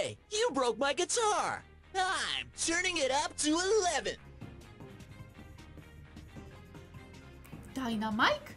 Hey, you broke my guitar! I'm turning it up to 11! Dynamite?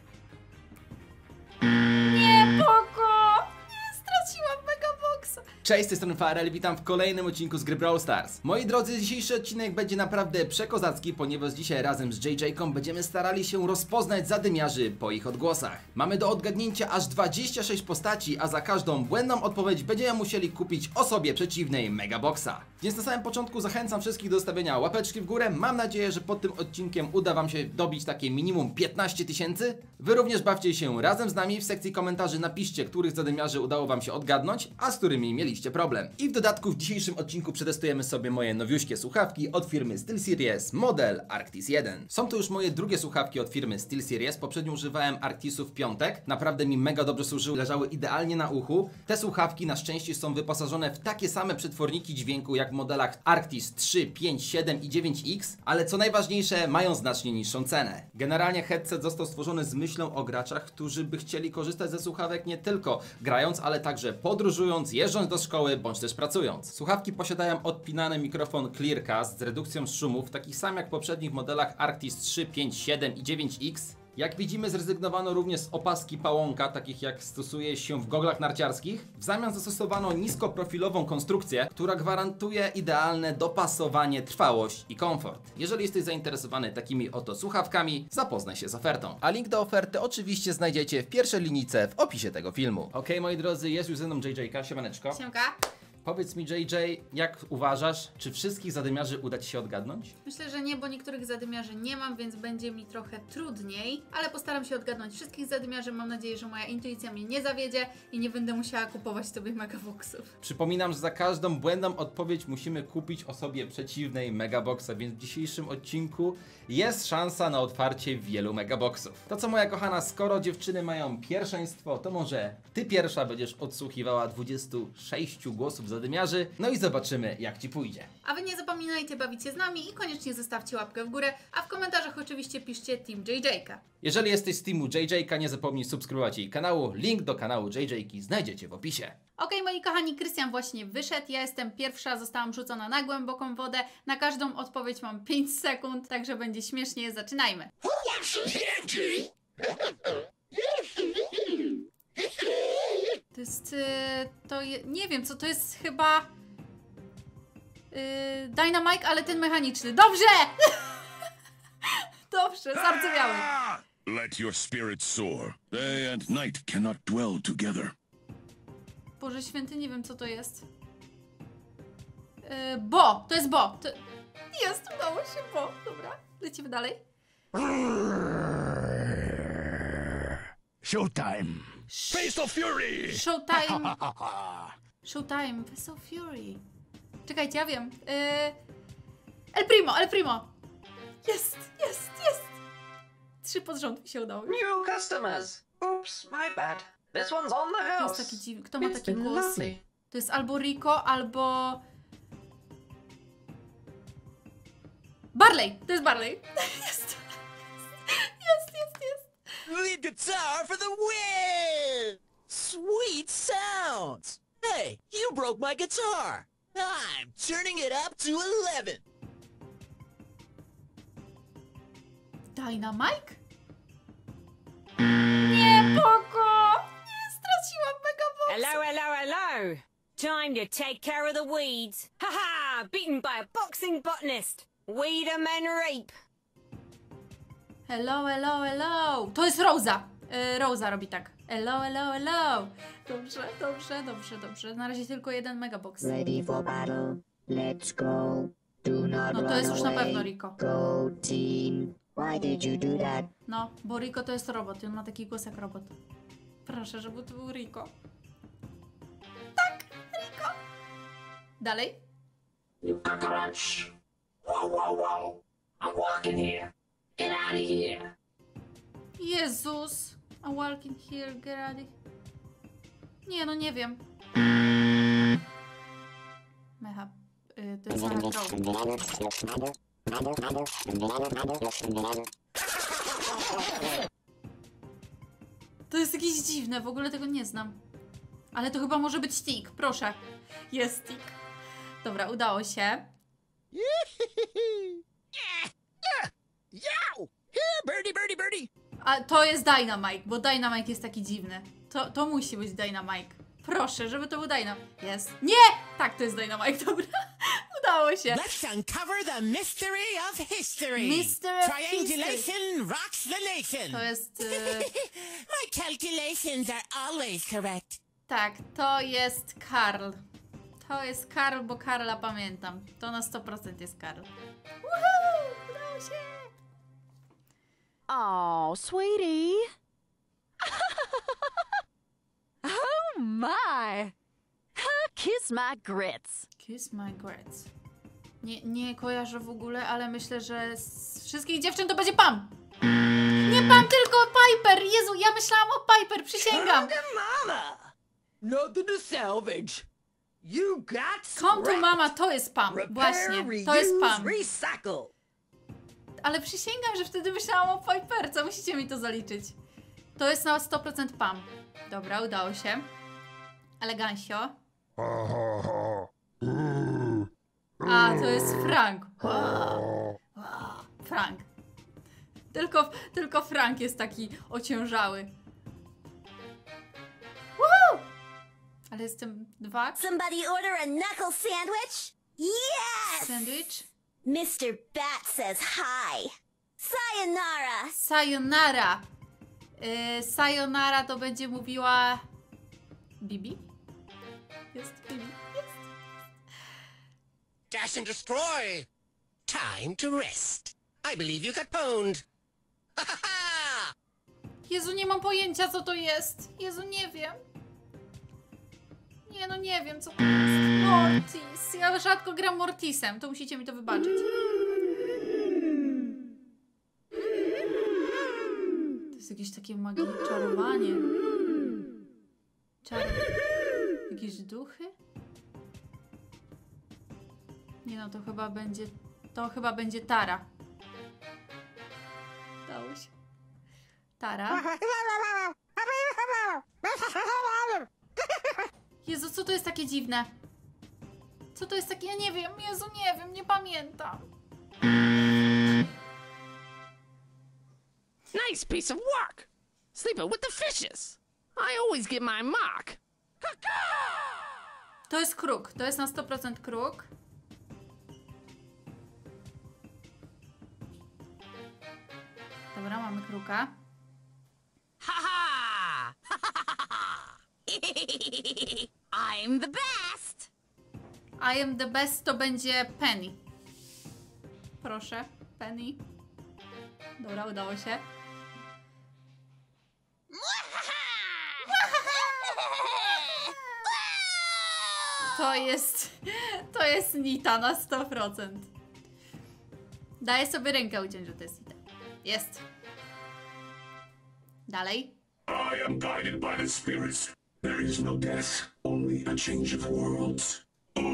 Nie, Poko! Nie, straciłam Megaboxa! Cześć, z tej strony Farel, witam w kolejnym odcinku z gry Brawl Stars. Moi drodzy, dzisiejszy odcinek będzie naprawdę przekozacki, ponieważ dzisiaj razem z JJ-ką będziemy starali się rozpoznać zadymiarzy po ich odgłosach. Mamy do odgadnięcia aż 26 postaci, a za każdą błędną odpowiedź będziemy musieli kupić osobie przeciwnej Megaboxa. Więc na samym początku zachęcam wszystkich do stawienia łapeczki w górę. Mam nadzieję, że pod tym odcinkiem uda wam się dobić takie minimum 15 000. Wy również bawcie się razem z nami. W sekcji komentarzy napiszcie, których zadymiarzy udało wam się odgadnąć, a z którymi mieliście problem. I w dodatku w dzisiejszym odcinku przetestujemy sobie moje nowiuśkie słuchawki od firmy SteelSeries model Arctis 1. Są to już moje drugie słuchawki od firmy SteelSeries. Poprzednio używałem Arctisów w piątek. Naprawdę mi mega dobrze służyły, leżały idealnie na uchu. Te słuchawki na szczęście są wyposażone w takie same przetworniki dźwięku jak w modelach Arctis 3, 5, 7 i 9X, ale co najważniejsze, mają znacznie niższą cenę. Generalnie headset został stworzony z myślą o graczach, którzy by chcieli korzystać ze słuchawek nie tylko grając, ale także podróżując, jeżdżąc do szkoły, bądź też pracując. Słuchawki posiadają odpinany mikrofon Clearcast z redukcją szumów, takich sam jak w poprzednich modelach Arctis 3, 5, 7 i 9X. Jak widzimy, zrezygnowano również z opaski pałąka, takich jak stosuje się w goglach narciarskich. W zamian zastosowano niskoprofilową konstrukcję, która gwarantuje idealne dopasowanie, trwałość i komfort. Jeżeli jesteś zainteresowany takimi oto słuchawkami, zapoznaj się z ofertą. A link do oferty oczywiście znajdziecie w pierwszej linijce w opisie tego filmu. Okej, moi drodzy, jest już ze mną JJ-ka, siemaneczko. Siemka. Powiedz mi, JJ, jak uważasz, czy wszystkich zadymiarzy uda ci się odgadnąć? Myślę, że nie, bo niektórych zadymiarzy nie mam, więc będzie mi trochę trudniej, ale postaram się odgadnąć wszystkich zadymiarzy. Mam nadzieję, że moja intuicja mnie nie zawiedzie i nie będę musiała kupować sobie Megaboxów. Przypominam, że za każdą błędną odpowiedź musimy kupić osobie przeciwnej Megaboxa, więc w dzisiejszym odcinku jest szansa na otwarcie wielu Megaboxów. To co, moja kochana, skoro dziewczyny mają pierwszeństwo, to może ty pierwsza będziesz odsłuchiwała 26 głosów zadymiarzy, no i zobaczymy, jak ci pójdzie. A wy nie zapominajcie bawić się z nami i koniecznie zostawcie łapkę w górę, a w komentarzach oczywiście piszcie Team JJ-ka. Jeżeli jesteś z teamu JJ-ka, nie zapomnij subskrybować jej kanału. Link do kanału JJ-ki znajdziecie w opisie. Okej, moi kochani, Krystian właśnie wyszedł, ja jestem pierwsza, zostałam rzucona na głęboką wodę. Na każdą odpowiedź mam 5 sekund, także będzie śmiesznie, zaczynajmy. To jest, nie wiem co, to jest chyba Dynamite, ale ten mechaniczny. Dobrze! Dobrze, zardzewiały. Let your spirit soar. Day and night cannot dwell together. Boże święty, nie wiem co to jest. Bo, to jest Bo. To... Jest, udało się Bo. Dobra, lecimy dalej. Showtime. Face of Fury. Showtime. Showtime, Face of Fury. Czekajcie, ja wiem. El Primo, El Primo. Jest. 3 pod rząd mi się udało. New customers. Oops, my bad. This one's on the To house. jest taki dziwny. Kto ma It's taki been głos? lovely. To jest albo Rico, albo... Barley! To jest Barley. Jest. Lead guitar for the win! Sweet sounds! Hey, you broke my guitar! I'm turning it up to 11! Dynamite? Nie, Poko! Nie, straciłam Megaboxa. Hello. Time to take care of the weeds. Haha! Beaten by a boxing botanist. Weed 'em and rape. Hello. To jest Rosa. Rosa robi tak. Hello. Dobrze. Na razie tylko jeden Megabox. Ready for battle. Let's go. Do not No to run jest już na away. pewno Rico. Go team. Why did you do that? No, bo Rico to jest robot i on ma taki głos jak robot. Proszę, żeby to był Rico. Tak, Rico. Dalej. You cockroach. Wow. I'm walking here. Get out of here. Jezus. I'm walking here, get out of... Nie, no nie wiem. Mecha. To jest Mecha Crow. To jest jakieś dziwne, w ogóle tego nie znam. Ale to chyba może być Stick, proszę. Jest Stick. Dobra, udało się. Yow! Here, birdie, birdie, birdie! A to jest Dynamite, bo Dynamite jest taki dziwny. To musi być Dynamite. Proszę, żeby to był Dynamite. Jest. Nie! Tak, to jest Dynamite, dobra. Udało się. Let's uncover the mystery of history. Mystery of Triangulation rocks the nation. To jest... My calculations are always correct. Tak, to jest Karl. To jest Karl, bo Karla pamiętam. To na 100% jest Karl. Woohoo! Udało się! Oh, sweetie. Oh my. Kiss my grits. Kiss my grits. Nie kojarzę w ogóle, ale myślę, że z wszystkich dziewczyn to będzie Pam. Nie Pam, tylko Piper. Jezu, ja myślałam o Piper, przysięgam. Mama! Nothing to salvage. You got Come to mama, to jest Pam. Właśnie, to jest Pam. Recycle. Ale przysięgam, że wtedy myślałam o Piperce. Musicie mi to zaliczyć. To jest na 100% Pam. Dobra, udało się. Elegancio. A, to jest Frank. Frank. Tylko Frank jest taki ociężały. Woo! Ale jestem 2. Somebody order a knuckle sandwich? Yes! Sandwich. Mr. Bat says hi. Sayonara. Sayonara. Sayonara to będzie mówiła... Bibi? Jest Bibi. Jest. Dash and destroy. Time to rest. I believe you got pwned. Jezu, nie mam pojęcia, co to jest. Jezu, nie wiem. Nie, no nie wiem, co to jest. Mortis. Ja rzadko gram Mortisem, to musicie mi to wybaczyć. To jest jakieś takie magiczne czarowanie. Jakieś duchy? Nie no, to chyba będzie... To chyba będzie Tara. Dało się. Tara. Jezu, co to jest takie dziwne? Co to jest takie... Ja nie wiem, Jezu, nie wiem, nie pamiętam. Nice piece of work. Sleeping with the fishes. I always get my mark. To jest kruk. To jest na 100% kruk. Dobra, mamy kruka. Ha! I'm the best. I am the best to będzie Penny. Proszę, Penny. Dobra, udało się. To jest Nita na 100%. Daję sobie rękę uciąć, że to jest Nita. Jest. Dalej. I am guided by the spirits. There is no death, only a change of worlds.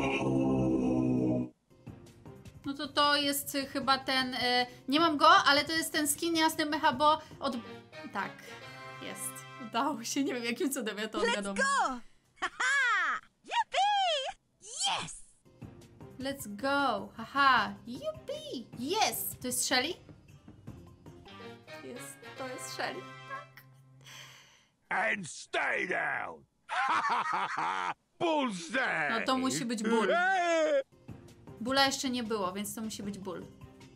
No to jest chyba ten... nie mam go, ale to jest ten skin jasny mecha, bo od... Tak, jest. Udało się, nie wiem jakim cudem ja to odgadłam. Let's go! Haha! Yippee! Yes! Let's go! Haha! Yuppie! Yes! To jest Shelly? Jest, to jest Shelly. Tak. And stay down! Bullseye! No to musi być ból. Bóla jeszcze nie było, więc to musi być ból.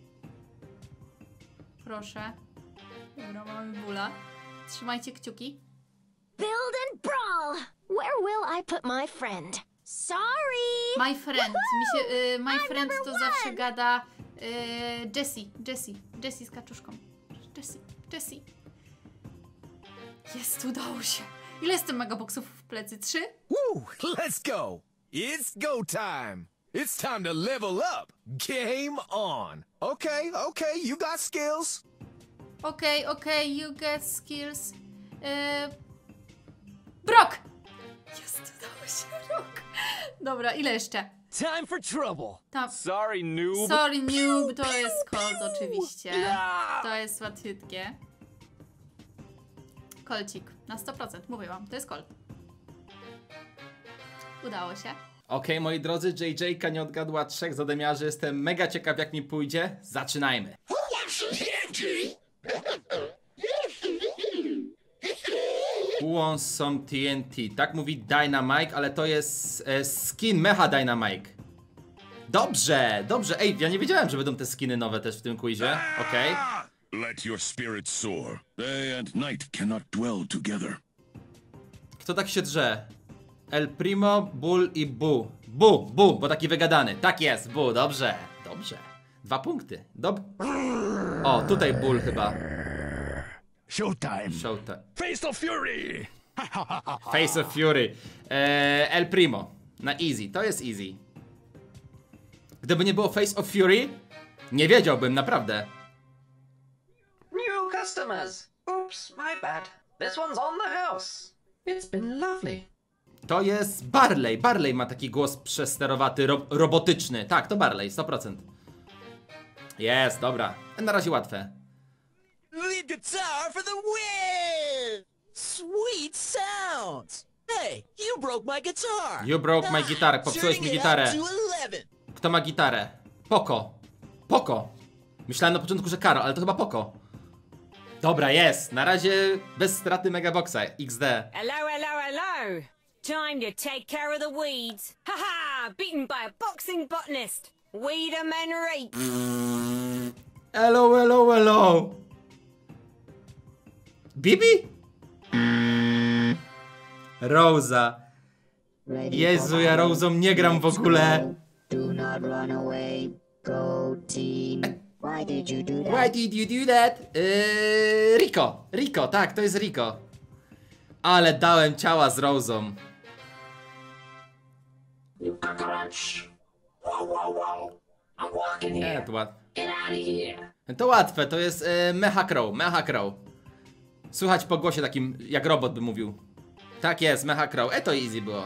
Proszę. Dobra, mamy bóla. Trzymajcie kciuki. Build and brawl. Where will I put my friend? Sorry. My friend. Mi się, my friend to zawsze gada Jessie z kaczuszką. Jessie. Jest, udało się. Ile jest tym megaboxów w plecy? 3? Woo! Let's go! It's go time! It's time to level up! Game on! Okay, you got skills! Okay, you get skills. Brock! Jest, udało się, Brock. Dobra, ile jeszcze? Time for trouble. Sorry, noob. Sorry, noob, to jest Colt oczywiście. To jest łatwiutkie. Kolcik, na 100%, mówię wam, to jest Colt. Udało się. Okej, moi drodzy, JJ-ka nie odgadła 3 zadymiarzy. Jestem mega ciekaw, jak mi pójdzie. Zaczynajmy. Who wants some TNT? Tak mówi Dynamite, ale to jest skin Mecha Dynamite. Dobrze, dobrze. Ej, ja nie wiedziałem, że będą te skiny nowe też w tym quizie. Okej. Let your spirit soar. Day and night cannot dwell together. Kto tak się drze? El Primo, Bull i Bu. Bu, bo taki wygadany. Tak jest, Bu, dobrze. Dobrze. 2 punkty. O, tutaj Bull chyba. Showtime. Face of Fury! Face of Fury. El Primo. Na easy, to jest easy. Gdyby nie było Face of Fury, nie wiedziałbym, naprawdę. New customers. Oops, my bad. This one's on the house. It's been lovely. To jest Barley. Barley ma taki głos przesterowaty, robotyczny. Tak, to Barley, 100%. Jest, dobra. Na razie łatwe. Lead guitar for the win! Sweet sounds! Hey, you broke my guitar! You broke my guitar, popsułeś mi gitarę. Kto ma gitarę? Poko. Poko. Myślałem na początku, że Karol, ale to chyba Poko. Dobra, jest. Na razie bez straty Megaboxa. XD. Hello, hello, hello. Time to take care of the weeds. Haha, beaten by a boxing botanist. Weederman rape. Hello, hello, hello. Bibi? Rosa. Jezu, ja Rosą nie gram w ogóle. Do not run away. Go team. Why did you do that? Why did you do that? Rico. Rico, tak, to jest Rico. Ale dałem ciała z Rosą. You cockroach. Wow, wow, wow. I'm walking here. Get out of here. To łatwe, to jest Mecha Crow, Mecha Crow. Słychać po głosie takim, jak robot by mówił. Tak jest, Mecha Crow. To easy było.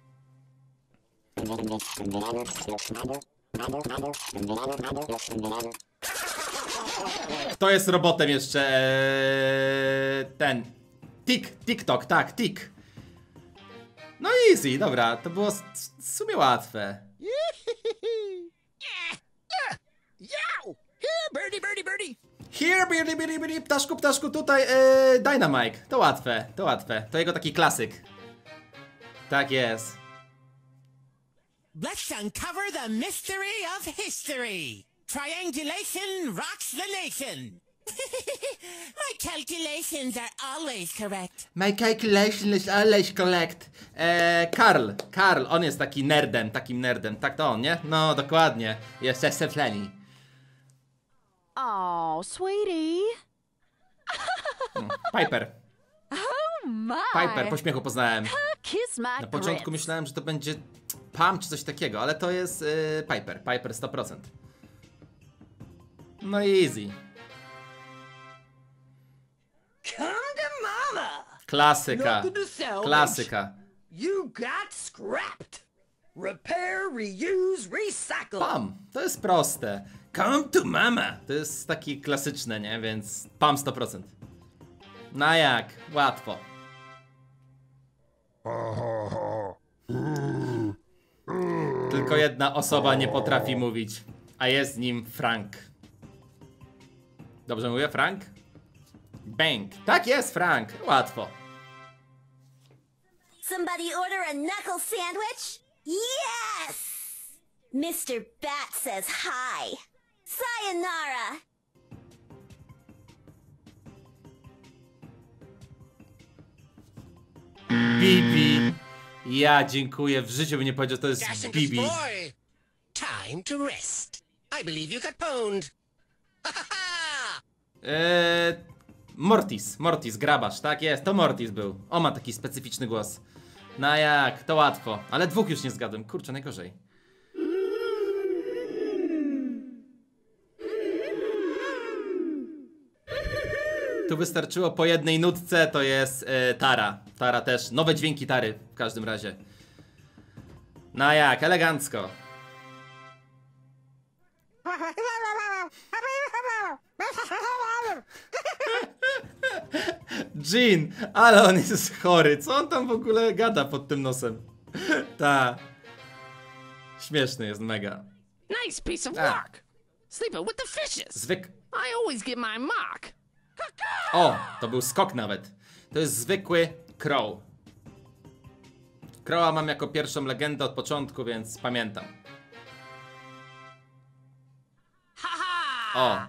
Kto jest robotem jeszcze? Ten. TikTok, tak, Tik. No easy, dobra, to było w sumie łatwe. Here, birdie, birdie, birdie! Here, birdie, birdie, birdie, ptaszku, ptaszku, tutaj, Dynamite. To łatwe, to łatwe. To jego taki klasyk. Tak jest. Let's uncover the mystery of history. Triangulation rocks the nation. My calculations are always correct. My calculation is always correct. Karl, on jest taki nerdem, takim nerdem. Tak to on, nie? No, dokładnie. Jest Sefleni. Oh, sweetie. Piper. Oh my. Piper, po śmiechu poznałem. Kiss my Na początku grits. myślałem, że to będzie Pam czy coś takiego, ale to jest Piper. Piper 100%. No easy. Come to mama! Klasyka. Nothing to salvage. Klasyka. You got scrapped. Repair, reuse, recycle. Pam, to jest proste. Come to mama. To jest taki klasyczne, nie? Więc Pam 100%. No jak? Łatwo. Tylko jedna osoba nie potrafi mówić, a jest nim Frank. Dobrze mówię, Frank? Bang. Tak jest, Frank. Łatwo. Somebody order a knuckle sandwich? Yes! Mr. Bat says hi. Sayonara. Bibi. Ja dziękuję. W życiu bym nie powiedział, że to jest Gassingus Bibi. boy. Time to rest. I believe you got pwned. Mortis, grabarz, tak jest, to Mortis był. On ma taki specyficzny głos. No jak, to łatwo. Ale 2 już nie zgadłem, kurczę, najgorzej. Tu wystarczyło po jednej nutce, to jest Tara. Tara też, nowe dźwięki Tary w każdym razie. No jak, elegancko. Jean, ale on jest chory. Co on tam w ogóle gada pod tym nosem? Ta. Śmieszny jest mega. Nice piece of work. Sleeping with the fishes. I always get my mark. O, to był skok nawet. To jest zwykły crow. Crowa mam jako pierwszą legendę od początku, więc pamiętam. O.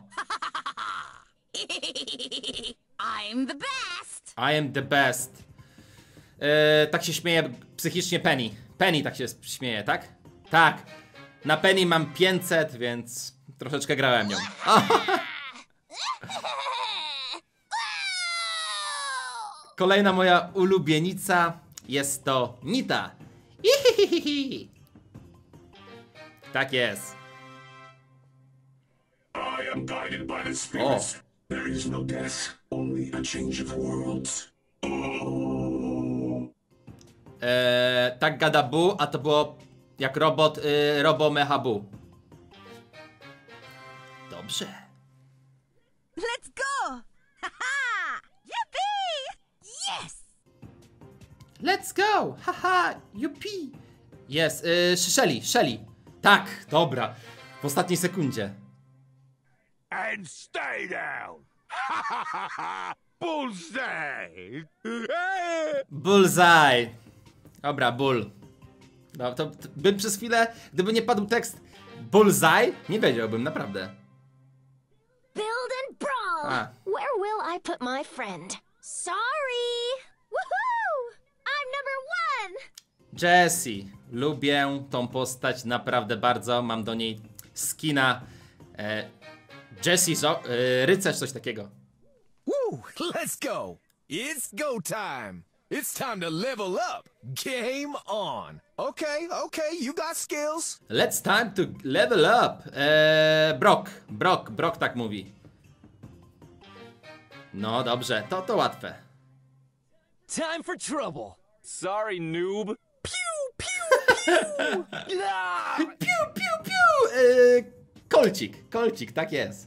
I'm the best. I am the best. Tak się śmieje psychicznie Penny. Penny tak się śmieje, tak? Tak. Na Penny mam 500, więc troszeczkę grałem nią. Kolejna moja ulubienica jest to Nita. Ihihihi. Tak jest. I am guided by the spirits. There is no death, only a change of worlds. Tak gada Bu, a to było jak robot Robo Mecha Bu. Dobrze. Let's go! Haha! Yippee! Yes! Let's go! Haha! Yuppie! Jest, Shelly. Tak, dobra. W ostatniej sekundzie. And stay down. Bullseye. Bullseye. Dobra, bull. No, to bym przez chwilę, gdyby nie padł tekst Bullseye, nie wiedziałbym, naprawdę. Build and brawl. Where will I put my friend? Sorry. Woohoo! I'm number 1. Jessie. Lubię tą postać naprawdę bardzo. Mam do niej skina. Jessie, rycerz, coś takiego. Woo! Let's go. It's go time. It's time to level up. Game on. Okay, you got skills. Let's time to level up. Brock tak mówi. No dobrze, to łatwe. Time for trouble. Sorry, noob. Piu, piu, piu. Piu, piu, piu. Kolcik, tak jest.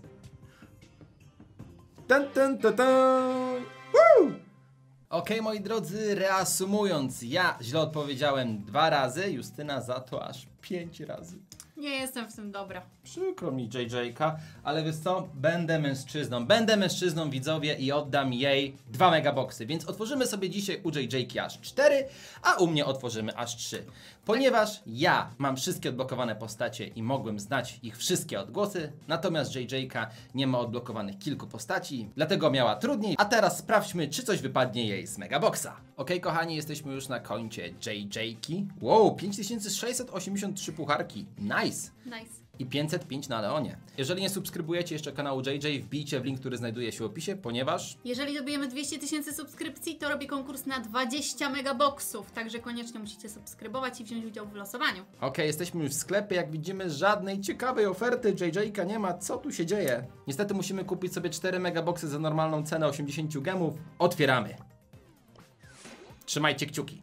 Tan. Woo! Okej, moi drodzy, reasumując, ja źle odpowiedziałem 2 razy, Justyna za to aż 5 razy. Nie jestem w tym dobra. Przykro mi JJ-ka, ale wiesz co? Będę mężczyzną, widzowie, i oddam jej 2 megaboxy, więc otworzymy sobie dzisiaj u JJ-ki aż 4, a u mnie otworzymy aż 3. Ponieważ ja mam wszystkie odblokowane postacie i mogłem znać ich wszystkie odgłosy, natomiast JJ-ka nie ma odblokowanych kilku postaci, dlatego miała trudniej, a teraz sprawdźmy, czy coś wypadnie jej z megaboxa. Okej, kochani, jesteśmy już na koncie JJ-ki. Wow, 5683 pucharki. Nice. I 505 na Leonie. Jeżeli nie subskrybujecie jeszcze kanału JJ, wbijcie w link, który znajduje się w opisie, ponieważ... Jeżeli dobijemy 200 000 subskrypcji, to robię konkurs na 20 megaboxów, także koniecznie musicie subskrybować i wziąć udział w losowaniu. Okej, jesteśmy już w sklepie, jak widzimy żadnej ciekawej oferty JJ-ka nie ma, co tu się dzieje? Niestety musimy kupić sobie 4 megaboxy za normalną cenę 80 gemów. Otwieramy. Trzymajcie kciuki.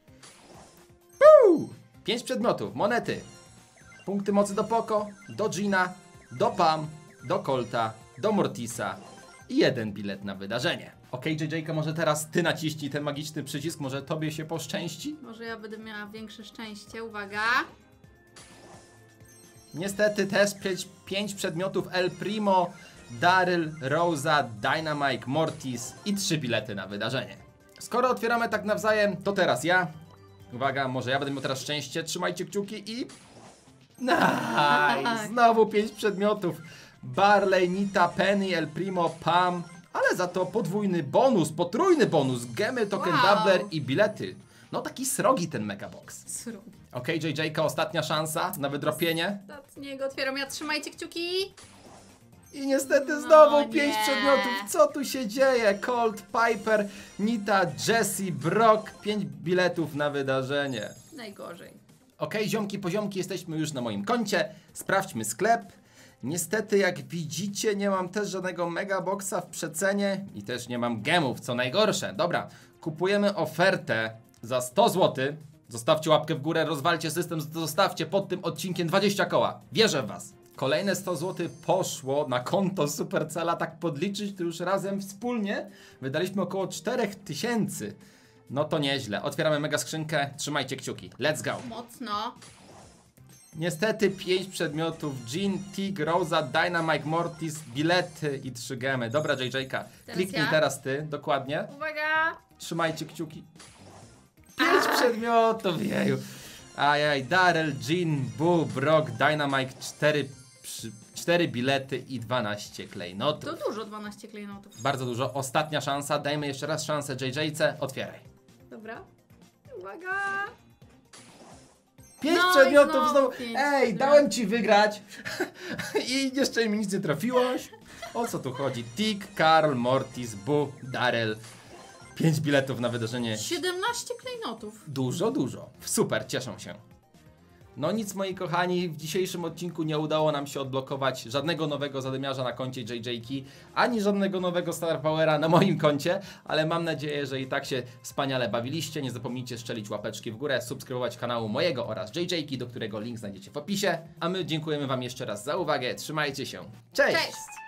5 przedmiotów, monety. Punkty mocy do Poco, do Gina, do Pam, do Colta, do Mortisa i 1 bilet na wydarzenie. Okej, JJ-ka, może teraz ty naciśnij ten magiczny przycisk, może tobie się poszczęści? Może ja będę miała większe szczęście, uwaga. Niestety też 5 przedmiotów El Primo, Daryl, Rosa, Dynamite, Mortis i 3 bilety na wydarzenie. Skoro otwieramy tak nawzajem, to teraz ja. Uwaga, może ja będę miał teraz szczęście, trzymajcie kciuki i... Nice! Znowu 5 przedmiotów. Barley, Nita, Penny, El Primo, Pam. Ale za to podwójny bonus, potrójny bonus. Gemy, token doubler i bilety. No taki srogi ten megabox. Okej, JJ-ka, ostatnia szansa na wydropienie. Ostatniego otwieram ja, trzymajcie kciuki. I niestety znowu 5 przedmiotów. Co tu się dzieje? Colt, Piper, Nita, Jessie, Brock. 5 biletów na wydarzenie. Najgorzej. Okej, ziomki, poziomki, jesteśmy już na moim koncie. Sprawdźmy sklep. Niestety, jak widzicie, nie mam też żadnego megaboxa w przecenie i też nie mam gemów, co najgorsze. Dobra, kupujemy ofertę za 100 zł. Zostawcie łapkę w górę, rozwalcie system, zostawcie pod tym odcinkiem 20 koła. Wierzę w was. Kolejne 100 zł poszło na konto Supercella, tak podliczyć, to już razem wspólnie wydaliśmy około 4000. No to nieźle. Otwieramy mega skrzynkę, trzymajcie kciuki. Let's go. Mocno. Niestety 5 przedmiotów. Jean, Tig, Rosa, Dynamite, Mortis, bilety i 3 gemy. Dobra, JJ-ka. Kliknij teraz ty, dokładnie. Uwaga! Trzymajcie kciuki. 5 przedmiotów, jeju. Ajaj, Daryl, Jean, Boo, Brock, Dynamite, 4 bilety i 12 klejnotów. To dużo, 12 klejnotów. Bardzo dużo. Ostatnia szansa. Dajmy jeszcze raz szansę JJ-ce. Otwieraj. Dobra. Uwaga! 5 No przedmiotów znowu. 5 Ej, dałem ci wygrać. I jeszcze mi nic nie trafiłaś. O co tu chodzi? Tig, Karl, Mortis, Boo, Daryl. 5 biletów na wydarzenie. 17 klejnotów. Dużo, dużo. Super, cieszę się. No nic, moi kochani, w dzisiejszym odcinku nie udało nam się odblokować żadnego nowego zadymiarza na koncie JJ-ki, ani żadnego nowego Star Powera na moim koncie, ale mam nadzieję, że i tak się wspaniale bawiliście. Nie zapomnijcie strzelić łapeczki w górę, subskrybować kanału mojego oraz JJ-ki, do którego link znajdziecie w opisie. A my dziękujemy wam jeszcze raz za uwagę, trzymajcie się. Cześć! Cześć!